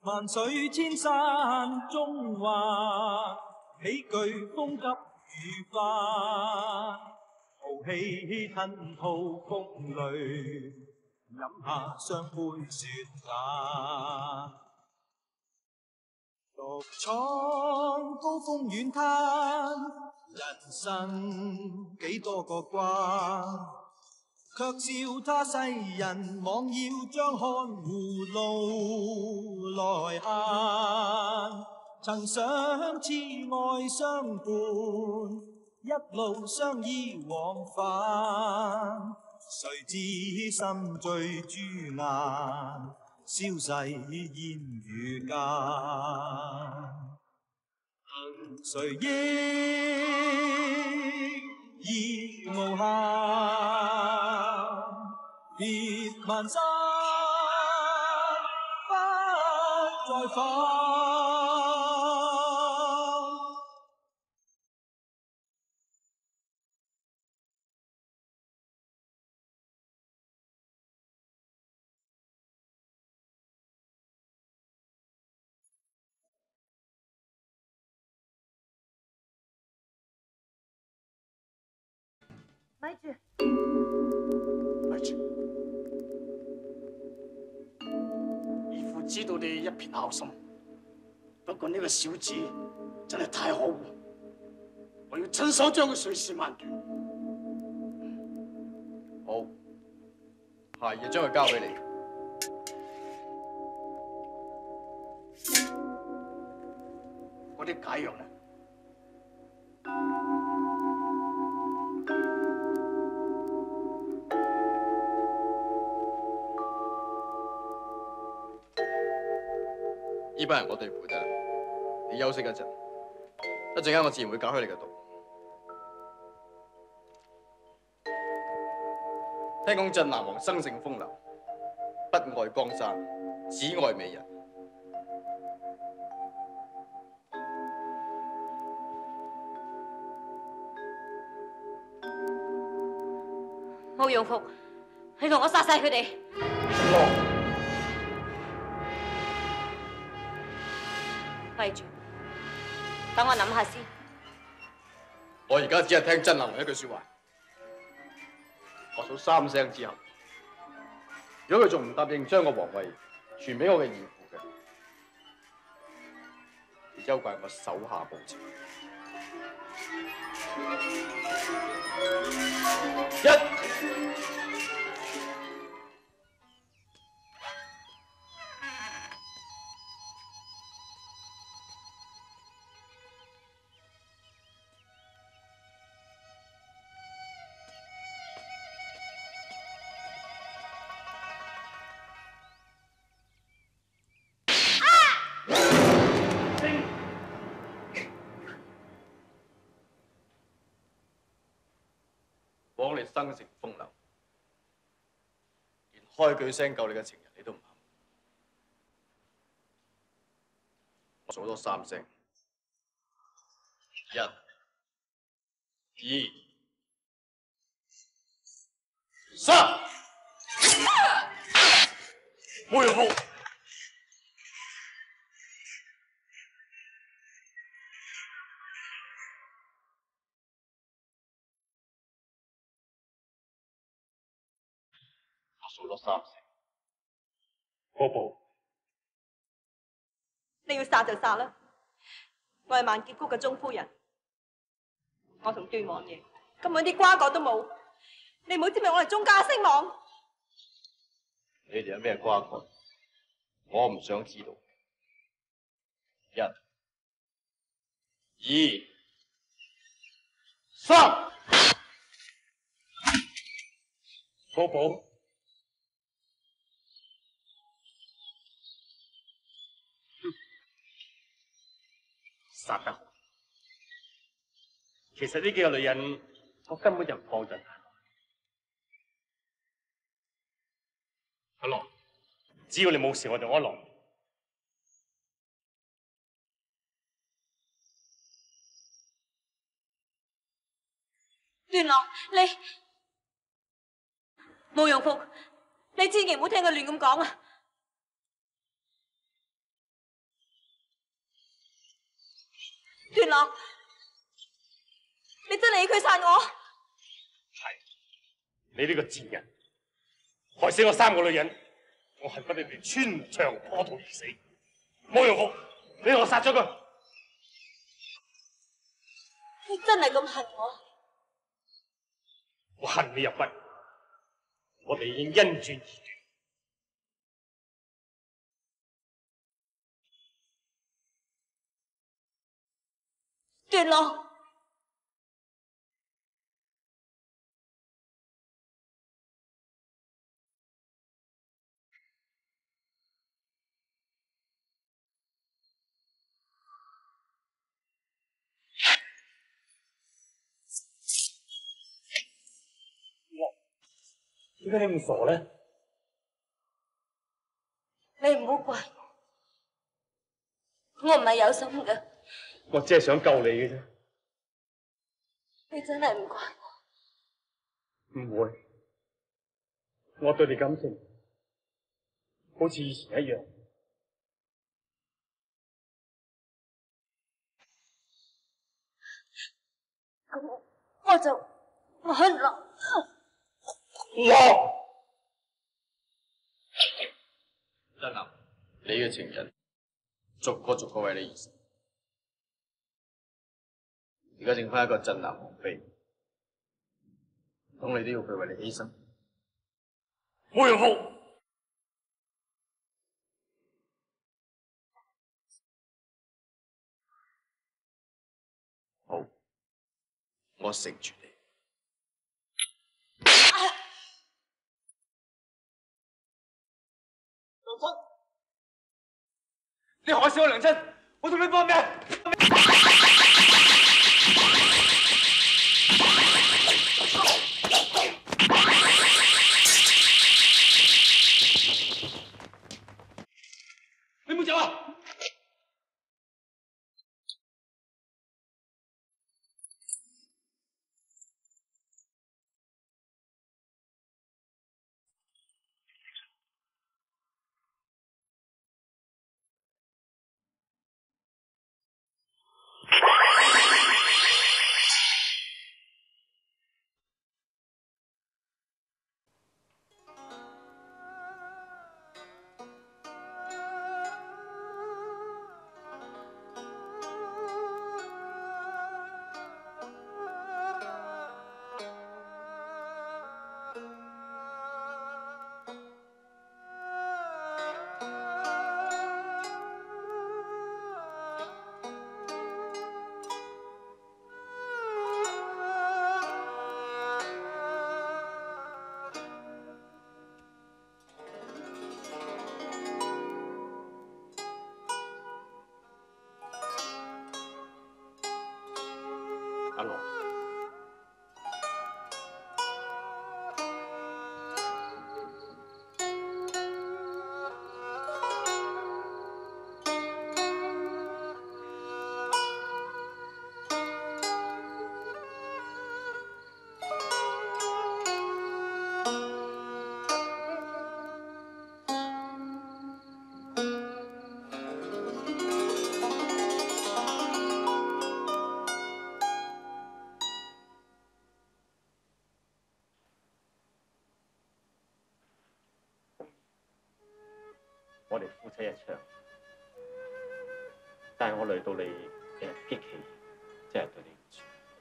萬水千山中畫起句風急雨翻，豪氣吞吐風淚，飲下雙杯雪眼。獨闖高峰遠灘，人生幾多個關，卻笑他世人妄要將看護路來限。曾想痴愛相伴，一路相依往返，誰知心醉珠眼，消逝煙雨間。誰憶已無限，別萬山不再返。 咪住， 咪住！義父知道你一片孝心，不過呢個小子真係太可惡，我要親手將佢碎屍萬段。 好，下夜將佢交俾你。 嗰啲解藥呢？ 呢班人我對付得啦，你休息一陣，一陣間我自然會解開你嘅毒。聽講鎮南王生性風流，不愛江山，只愛美人。 冇用福，你同我殺晒佢哋。咪住，等我諗下先。 我而家只係聽鎮南王一句說話，我數3聲之後，如果佢仲唔答應將個皇位傳俾我嘅義父嘅，就休怪我手下無情。1。枉你生性風流，連開句聲救你嘅情人你都唔肯。我數多3聲，1、2、3。冇用福。數多3聲，寶寶， 你要殺就殺啦！我係萬劫谷嘅鍾夫人，我同段王爺根本啲瓜葛都冇，你唔好知咪我哋鍾家興亡。 你哋有咩瓜葛？我唔想知道。1、2、3， 寶寶。殺得好！其實呢幾個女人，我根本就唔放在眼內。阿樂，只要你冇事，我就安樂。 段郎，你冇用福，你千祈唔好聽佢亂咁講啊！ 段樂，你真係要佢殺我？ 係，你呢個賤人，害死我3個女人，我恨不得你穿牆破肚而死。冇用福，你同我殺咗佢。 你真係咁恨我？ 我恨你入骨，我哋已經恩斷義斷。段樂。 點解你咁傻咧？ 你唔好怪我，我唔係有心嘅。 我只係想救你嘅啫。 你真係唔怪我。 唔會，我對你感情好似以前一樣。 咁我就安樂。 落！ 真男，你嘅情人逐個為你而死，而家剩翻一個鎮南王妃，唔通你都要佢為你犧牲？ 冇用福！ 好，我成全你。 梁生，你害死我娘親，我同你搏命！你唔好走啊！ 阿樂，我哋夫妻一場，但係我累到你俾人激氣，真係對你唔住。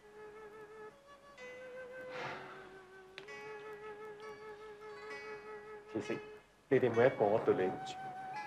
其實你哋每一個我對你唔住。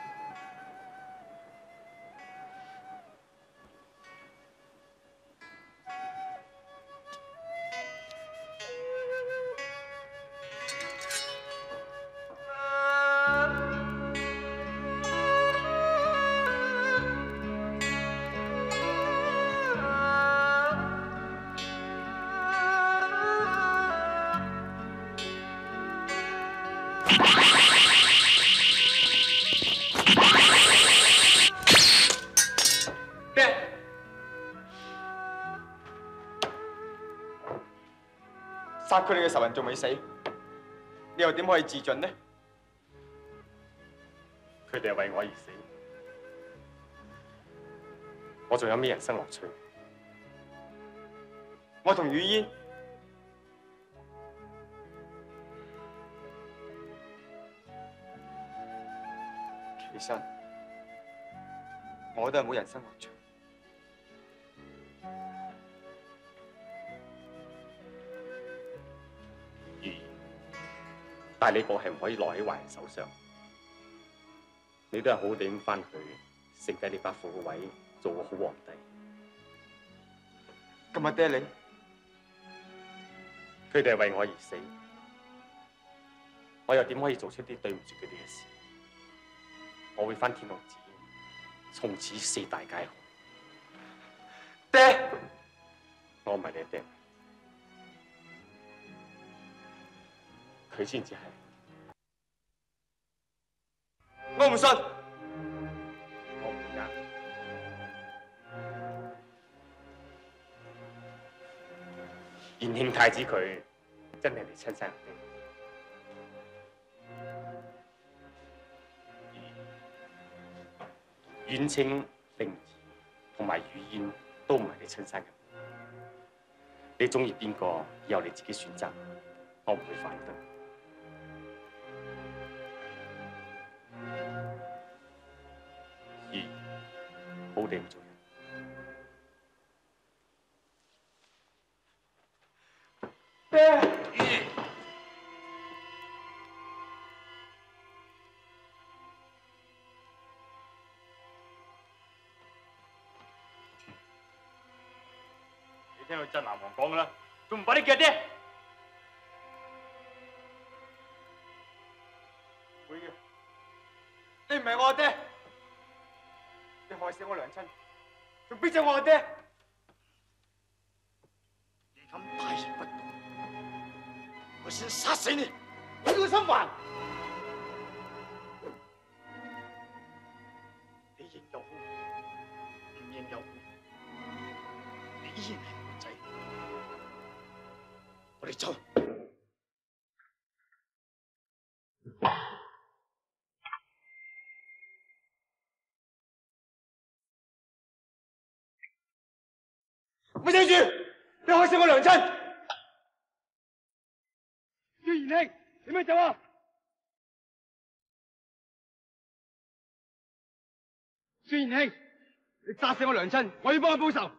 殺佢哋嘅仇人仲未死，你又點可以自盡呢？ 佢哋係為我而死，我仲有咩人生樂趣？ 我同雨嫣，其實我都係冇人生樂趣。 如兒，但係你個係唔可以落喺壞人手上，你都係好好地咁翻去承繼你伯父個位，做個好皇帝。 咁阿爹你， 佢哋係為我而死，我又點可以做出啲對唔住佢哋嘅事？我會翻天樂寺，從此四大皆空。 爹， 我唔係你爹，佢先至係。 我唔信。 我唔呃。延慶太子佢真係你親生爹。遠清、靈兒同埋雨嫣都唔係你親生嘅，你中意邊個由你自己選擇，我唔會反對。兒，好地唔做人。 爹， 你聽佢鎮南王講噶啦，仲唔快啲叫爹？ 會嘅。你唔係我阿爹，你害死我娘親，仲逼咗我阿爹。 你咁大逆不道，我先殺死你！你個心環，你認又好，唔認又好，你依然係我個仔。我哋走。 咪住！你害死我娘親！朱賢兄，點樣走啊？朱賢兄，你殺死我娘親，我要幫佢報仇。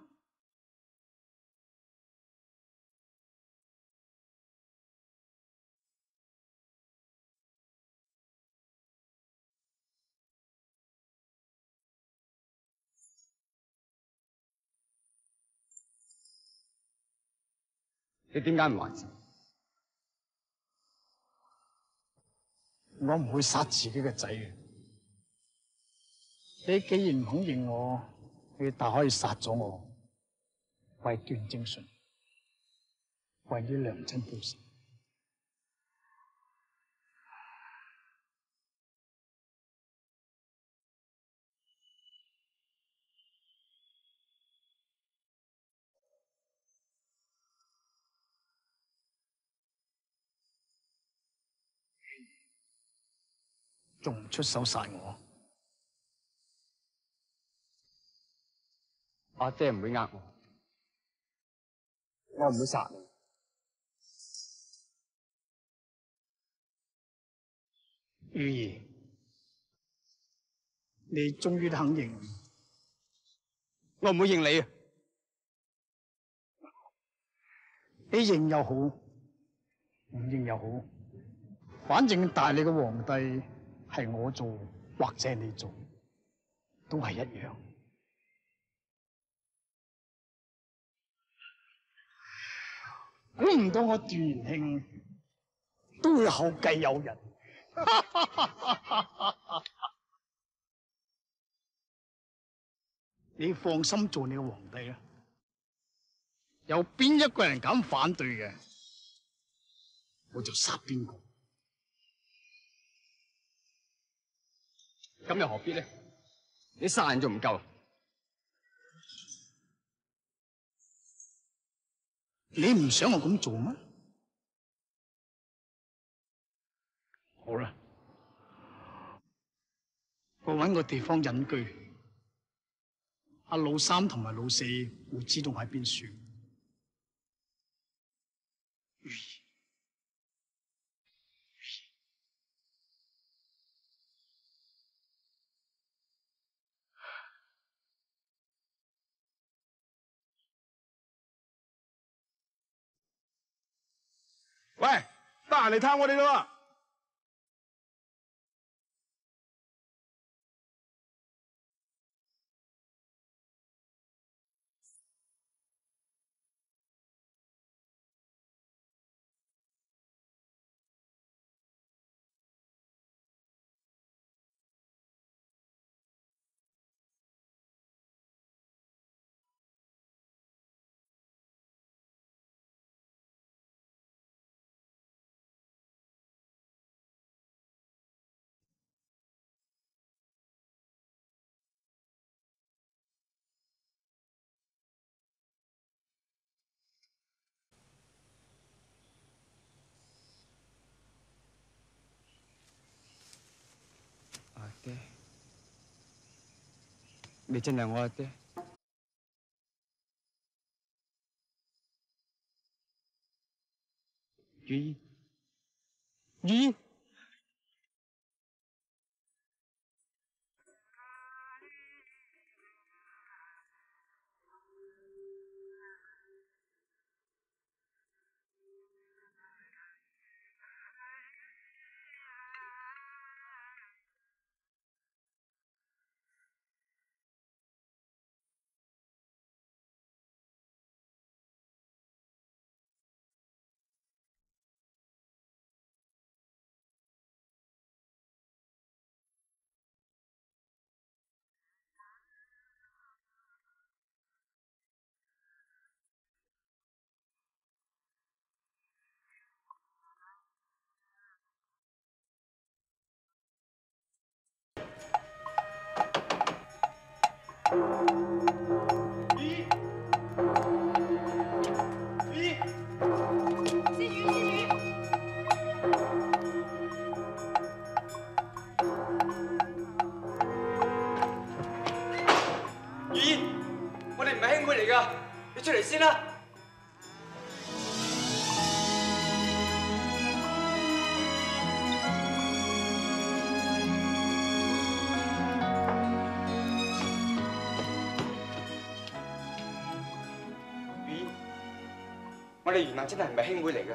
你點解唔還手？ 我唔會殺自己嘅仔嘅。你既然唔肯認我，你大可以殺咗我，為段正順，為你娘親報仇。仲唔出手殺我？ 阿爹唔會呃我，我唔會殺你。 雨兒，你終於肯認， 我唔會認你啊！ 你認又好，唔認又好，反正大你嘅皇帝係我做或者係你做，都係一樣。估唔到我段慶都會後繼有人。你放心做你嘅皇帝啦，有邊一個人敢反對嘅，我就殺邊個。 咁又何必呢？你殺人仲唔夠？ 你唔想我咁做咩？好啦，我搵個地方隱居，阿老三同埋老四會知道我喺邊處。 如意。 喂，得閒嚟探我哋咯！ 阿爹，你真係我阿爹。如意，如意。 你出嚟先啦！如意，我哋原來真係唔係兄妹嚟㗎。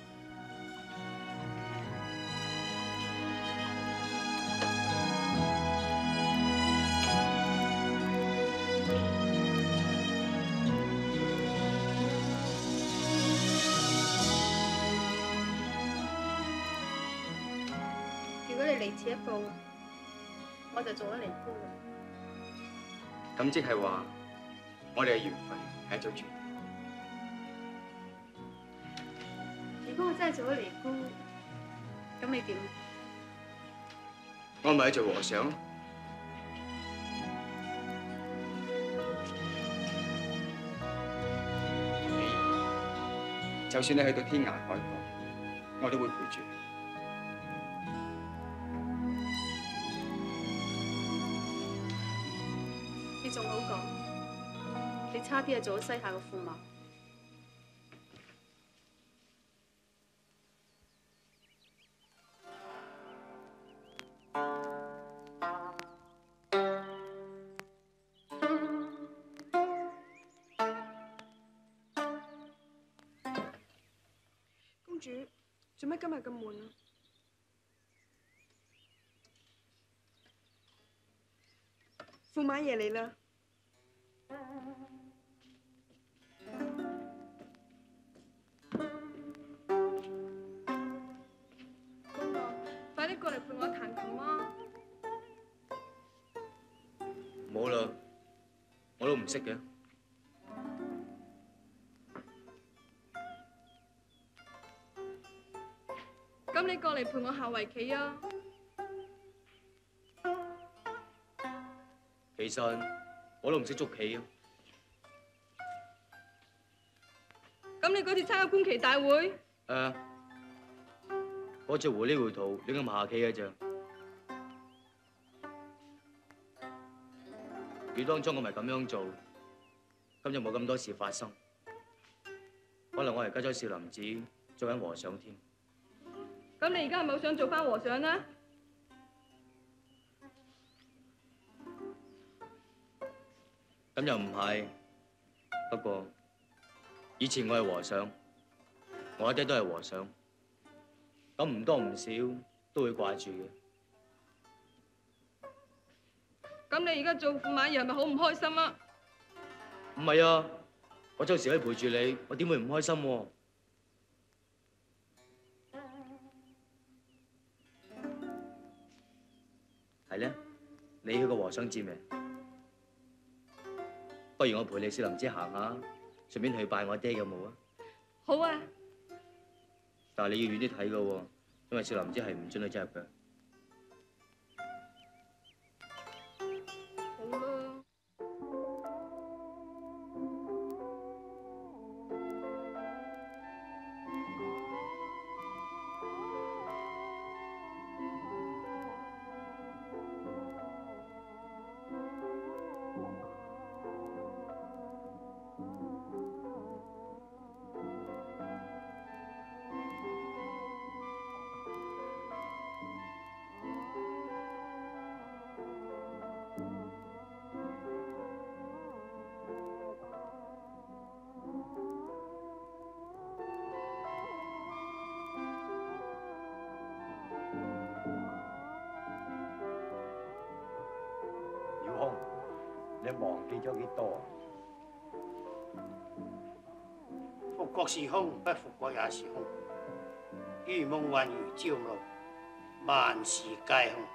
離遲一步，我就做咗尼姑啦。 咁即係話，我哋嘅緣分係一早注定。 如果我真係做咗尼姑，咁你點？ 我咪去做和尚咯。就算你去到天涯海角，我都會陪住你。 你仲好講，你差啲係做咗西夏嘅駙馬。 公主，做乜今日咁悶啊？駙馬爺嚟啦！ 快啲過嚟陪我彈琴啊！ 冇啦，我都唔識嘅。 咁你過嚟陪我下圍棋啊！ 其實我都唔識捉棋啊。 咁你嗰次參加觀棋大會？ 嗰隻狐狸回頭亂咁下棋嘅咋。如果當初我咪咁樣做，咁就冇咁多事發生。可能我係加咗少林寺， 做緊和尚添。 咁你而家係咪好想做翻和尚呢？ 咁又唔係，不過以前我係和尚，我阿爹都係和尚，咁唔多唔少都會掛住嘅。 咁你而家做駙馬爺係咪好唔開心啊？ 唔係啊，我周時可以陪住你，我點會唔開心喎？係咧，你去過和尚節未？不如我陪你少林寺行下，順便去拜我爹有冇啊？ 好啊。 但係你要遠啲睇㗎喎，因為少林寺係唔准你走入嘅。 好啦。 曉空，你忘記咗幾多啊？ 復國是空，不復國也是空。如夢幻如朝露，萬事皆空。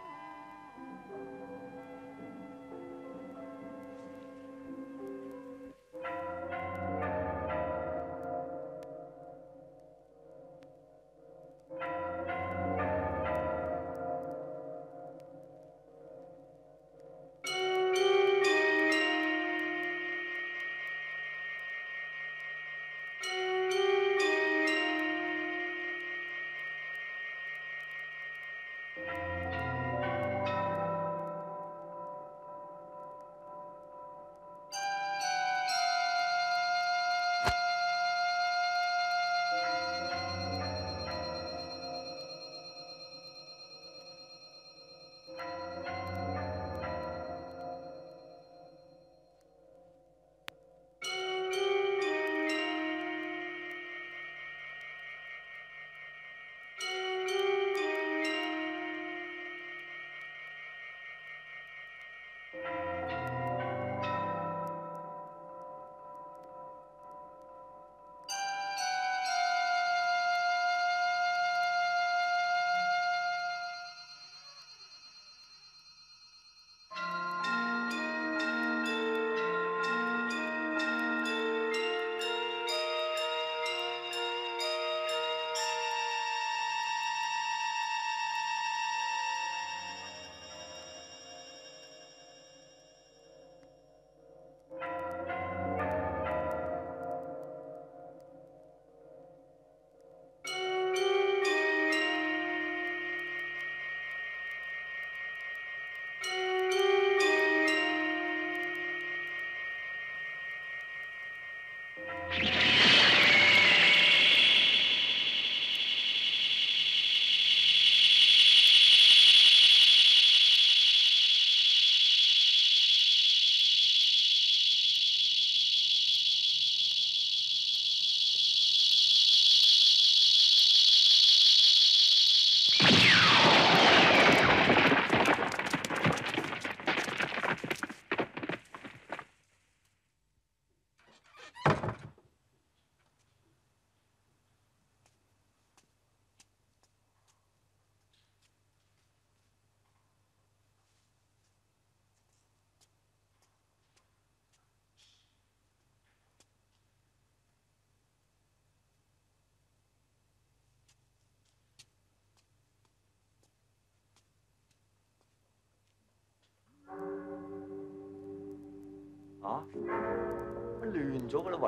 嚇？亂咗㗎啦喂！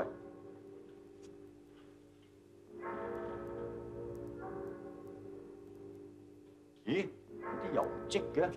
咦？啲油漬嘅？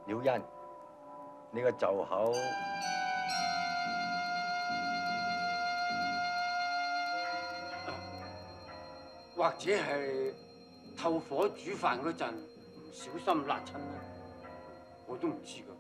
曉欣，你個袖口或者係透火煮飯嗰陣唔小心辣親啦，我都唔知㗎。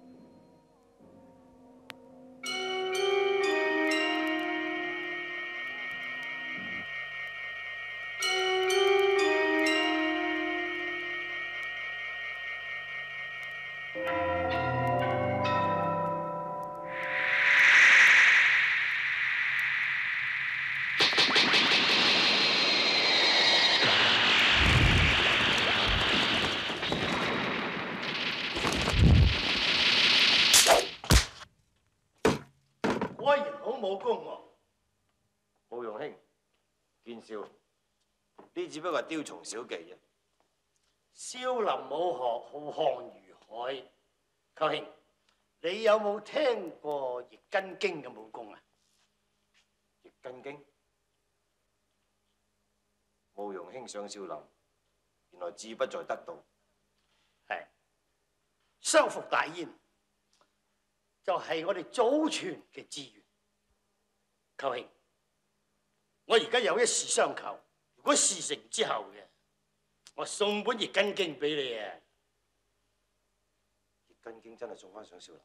果然好武功喎！ 慕容兄，見笑，呢只不過係雕蟲小技啫。 少林武學浩瀚如海，寇兄，你有冇聽過易筋經嘅武功啊？ 易筋經，慕容兄上少林，原來志不在得道。 係，雙伏大燕就係我哋祖傳嘅資源。寇兄，我而家有一事相求，如果事成之後嘅，我送本易筋經俾你啊！ 易筋經真係送翻上少林，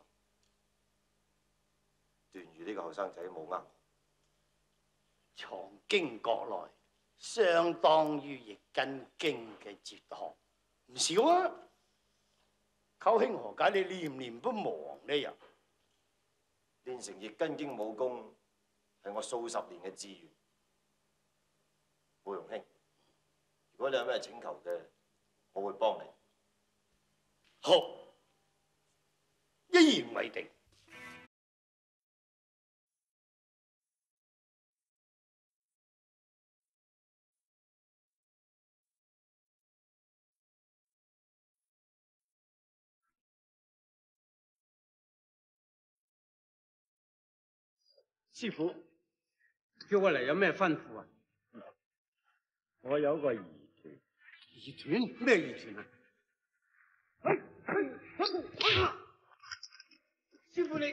段譽呢個後生仔冇呃我。 藏經國內，相當於易筋經嘅哲學，唔少啊！寇兄何解你念念不忘呢？又練成易筋經武功係我數十年嘅志願。慕容兄，如果你有咩請求嘅，我會幫你。 好，一言為定。師傅，叫我嚟有咩吩咐啊？ 我有個疑團。 疑團？咩疑團啊？師傅你，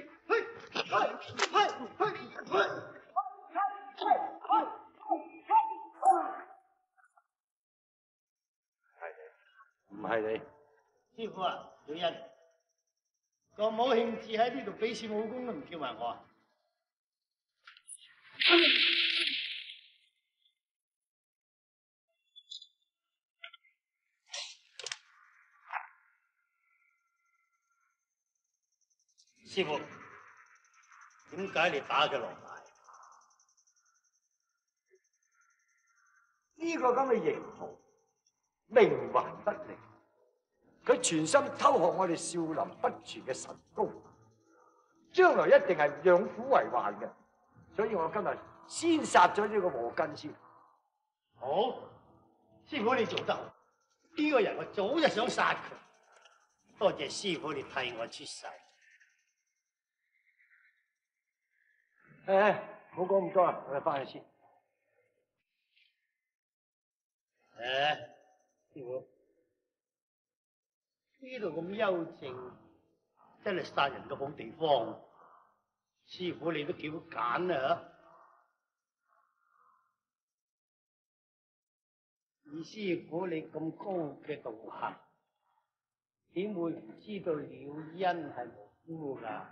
唔係你。 師傅啊，小欣，咁冇興致喺呢度比試武功都唔叫埋我啊！師傅，點解你打嘅落埋？ 呢個咁嘅刑徒，冥頑不靈，佢全心偷學我哋少林不傳嘅神功，將來一定係養虎為患嘅。所以我今日先殺咗呢個禍根先。 好，師傅你做得好，呢個人我早就想殺佢，多謝師傅你替我出世。 誒，唔好講咁多啦，我哋翻去先。 師傅，呢度咁幽靜，真係殺人嘅好地方。師傅你都幾好揀啊！以師傅你咁高嘅道行，點會唔知道了恩係無辜㗎？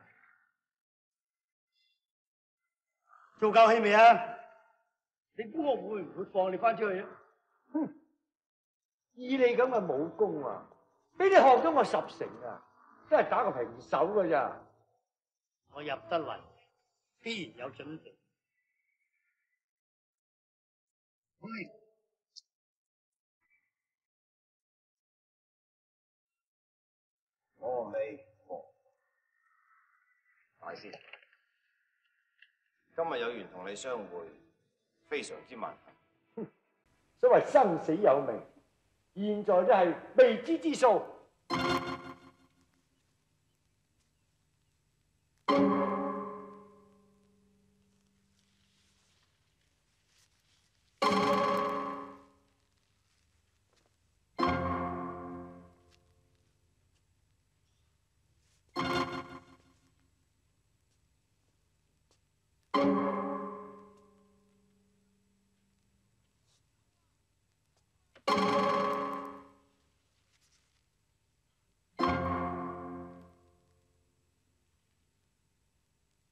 做夠氣未啊？你估我會唔會放你翻出去啊？ 哼！以你咁嘅武功啊，俾你學咗我10成啊，真係打個平手㗎咋！ 我入得嚟，必然有準備。 阿彌陀大師，今日有緣同你相會，非常之萬幸。 所謂生死有命，現在都係未知之數。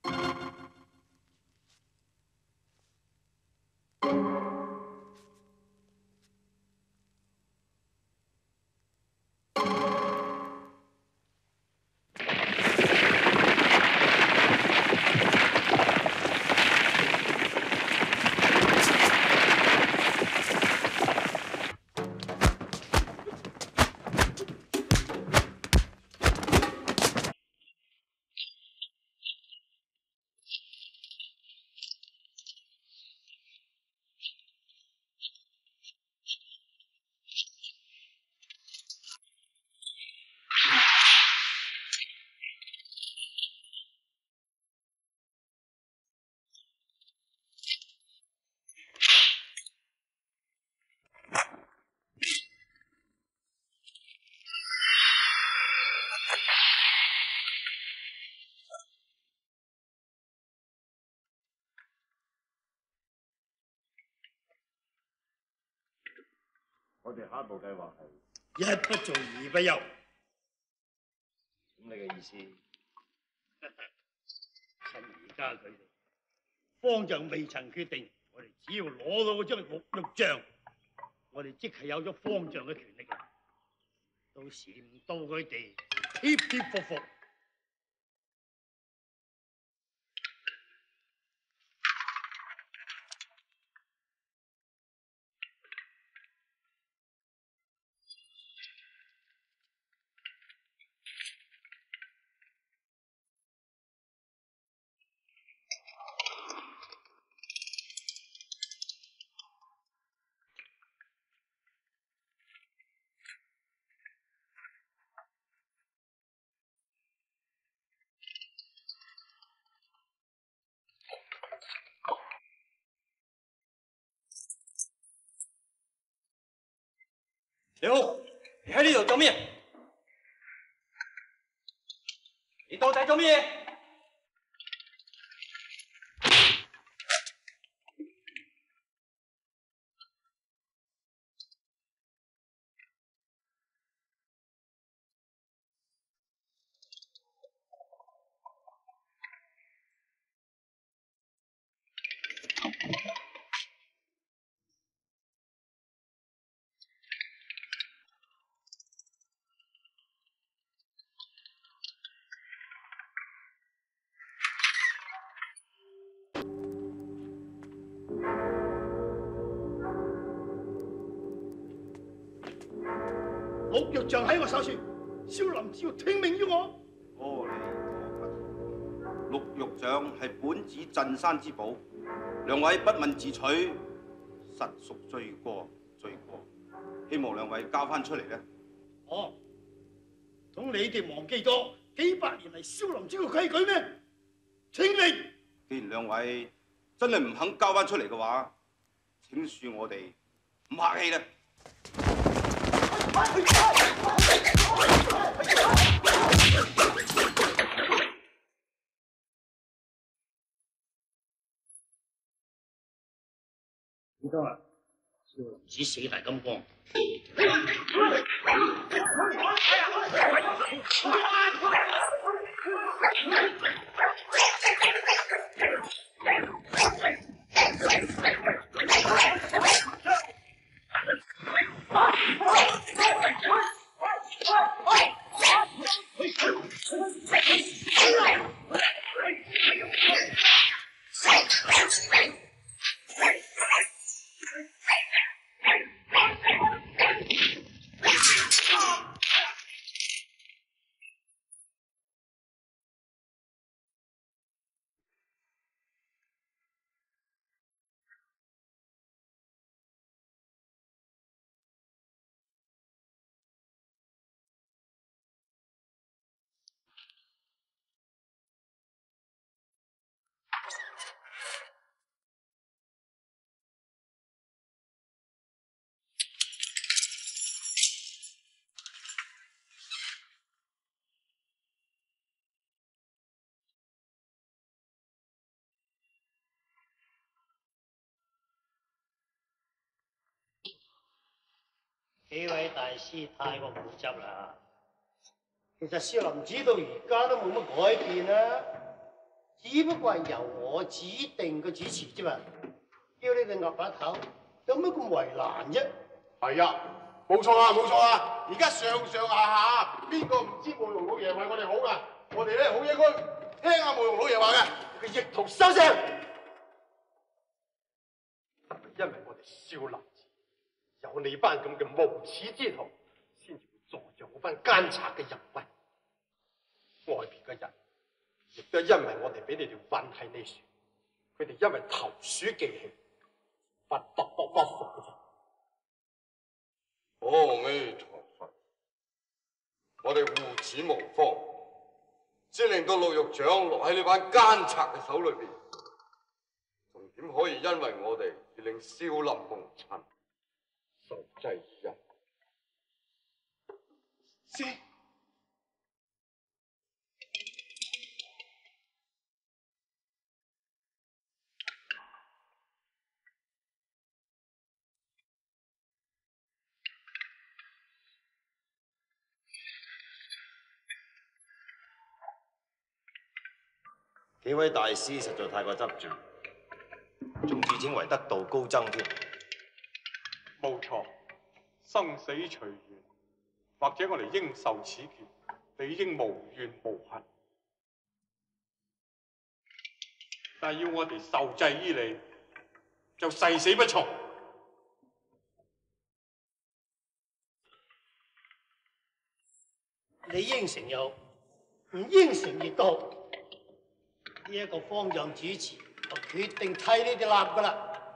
我哋下一步計劃係一不做二不休。 咁你嘅意思？ 趁而家佢哋方丈未曾決定，我哋只要攞到嗰張綠玉像，我哋即係有咗方丈嘅權力啦。到時唔到佢哋貼貼服服。 你好，你喺呢度做咩？你到底做咩？ 綠玉像喺我手上，少林只要聽命於我。 阿彌陀佛，綠玉像係本寺鎮山之寶，兩位不問自取，實屬罪過。希望兩位交翻出嚟咧。 哦，咁你哋忘記咗幾百年嚟少林寺嘅規矩咩？請令。 既然兩位真係唔肯交翻出嚟嘅話，請恕我哋唔客氣啦。 唔該啊，少林寺四大金剛。 幾位大師太過固執啦。其實少林寺到而家都冇乜改變啦， 只不過係由我指定個主持啫嘛，叫你哋岌把頭，有乜咁為難啫？ 係啊，冇錯啊，冇錯啊！而家上上下下，邊個唔知慕容老爺為我哋好噶？我哋咧好應該聽下慕容老爺話嘅。佢逆徒收聲！係咪因為我哋少林寺有你班咁嘅無恥之徒，先至會助長嗰班奸賊嘅淫威？外邊嘅人亦都因為我哋俾你哋困喺呢處，佢哋因為投鼠忌器，不得不屈服嘅啫。 阿彌陀佛，我哋護持無方，先令到陸獄長落喺呢班奸賊嘅手裏邊，仲點可以因為我哋而令少林蒙塵，受制於人？ 先。 幾位大師實在太過執着，仲自稱為得道高僧添。 冇錯，生死隨緣，或者我哋應受此劫，理應無怨無恨。但係要我哋受制於你，就誓死不從。 你應承又好，唔應承亦都好。呢一個方丈主持，我決定替你哋立㗎啦。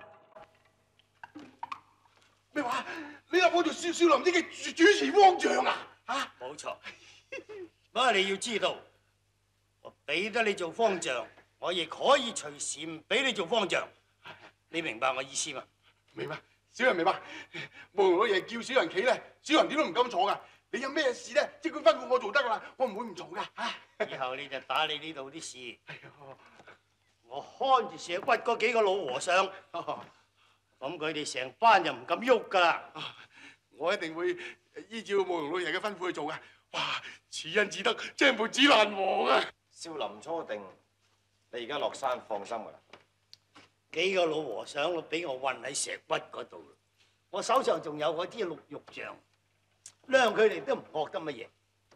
咩話？你立我做少林寺嘅主持方丈啊？嚇！ 冇錯。不過你要知道，我俾得你做方丈，我亦可以隨時唔俾你做方丈。你明白我意思嘛？ 明白，小人明白。慕容老爺叫小人企咧，小人點都唔敢坐㗎。你有咩事咧，即管吩咐我做得㗎啦，我唔會唔做㗎。 以後你就打理呢度啲事，我看住石骨嗰幾個老和尚，咁佢哋成班就唔敢喐㗎啦。 我一定會依照慕容老爺嘅吩咐去做㗎。哇，此恩至德，真係無子難忘啊！ 少林初定，你而家落山放心㗎啦。 幾個老和尚都俾我韞喺石骨嗰度，我手上仲有嗰啲鹿肉像，量佢哋都唔覺得乜嘢。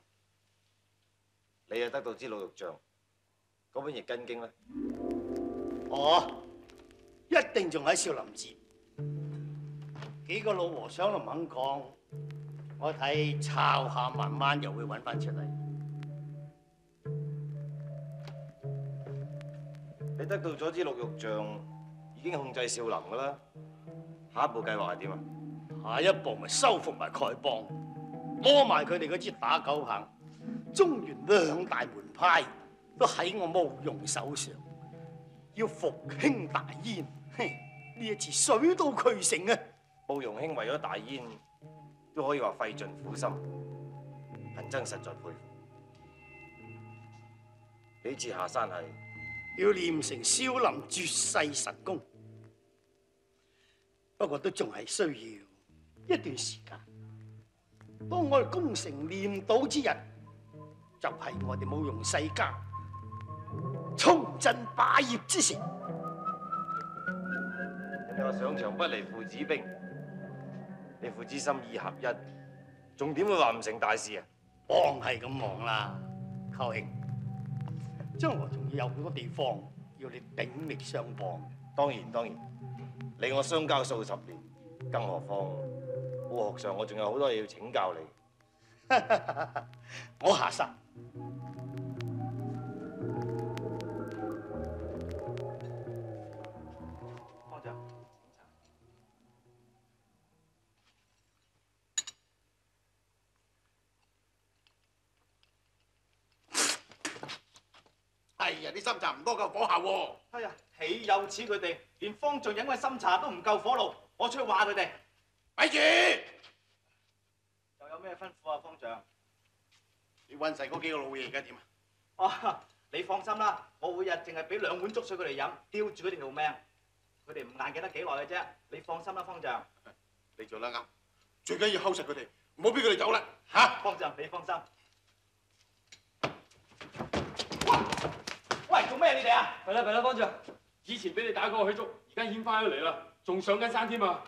你又得到支老肉像，嗰本易筋經咧？ 哦，一定仲喺少林寺。幾個老和尚都唔肯講，我睇抄下慢慢又會揾翻出嚟。 你得到咗支鹿肉像，已經控制少林㗎啦。下一步計劃係點啊？ 下一步咪收復埋丐幫，攞埋佢哋嗰支打狗棒。中原兩大門派都喺我慕容手上，要復興大燕，呢一次水到渠成啊！ 慕容兄為咗大燕，都可以話費盡苦心，貧僧實在佩服。呢次下山係要練成少林絕世神功，不過都仲係需要一段時間。當我哋功成練到之日，就係我哋慕容世家重振霸業之時。 人哋話上場不離父子兵，你父子心意合一，仲點會話唔成大事啊？ 忙係咁忙啦，寇兄，將來仲要有好多地方要你鼎力相幫。 當然，你我相交數十年，更何況武學上我仲有好多嘢要請教你。 我下山。 方丈， 哎呀，啲參茶唔多夠火候喎。 哎呀，豈有此佢哋，連方丈飲嘅參茶都唔夠火爐，我出去話佢哋。 咪住！ 又有咩吩咐啊，方丈？ 你韞晒嗰幾個老嘢而家點啊？ 哦，你放心啦，我每日淨係俾2碗粥水佢哋飲，吊住佢哋條命。佢哋唔硬記得幾耐嘅啫，你放心啦，方丈。 你做得啱，最緊要睺實佢哋，唔好俾佢哋走啦嚇！ 方丈，你放心。喂，做咩你哋啊！ 弊啦，方丈，以前俾你打嗰個虛竹，而家獻翻咗嚟啦，仲上緊山添啊！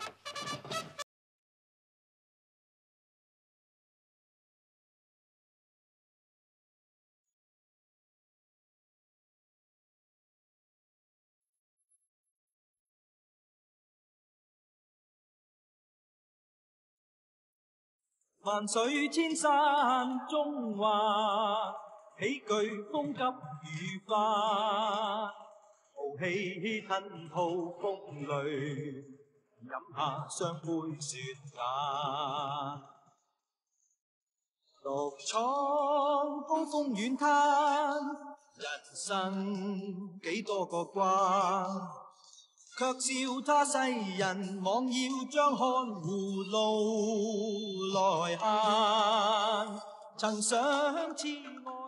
萬水千山中華，喜劇風急雨花，豪氣吞吐風雷，飲下雙杯雪雅。獨闖高峰遠灘，人生幾多個關。卻笑他世人妄要將看護路來限，曾想痴愛。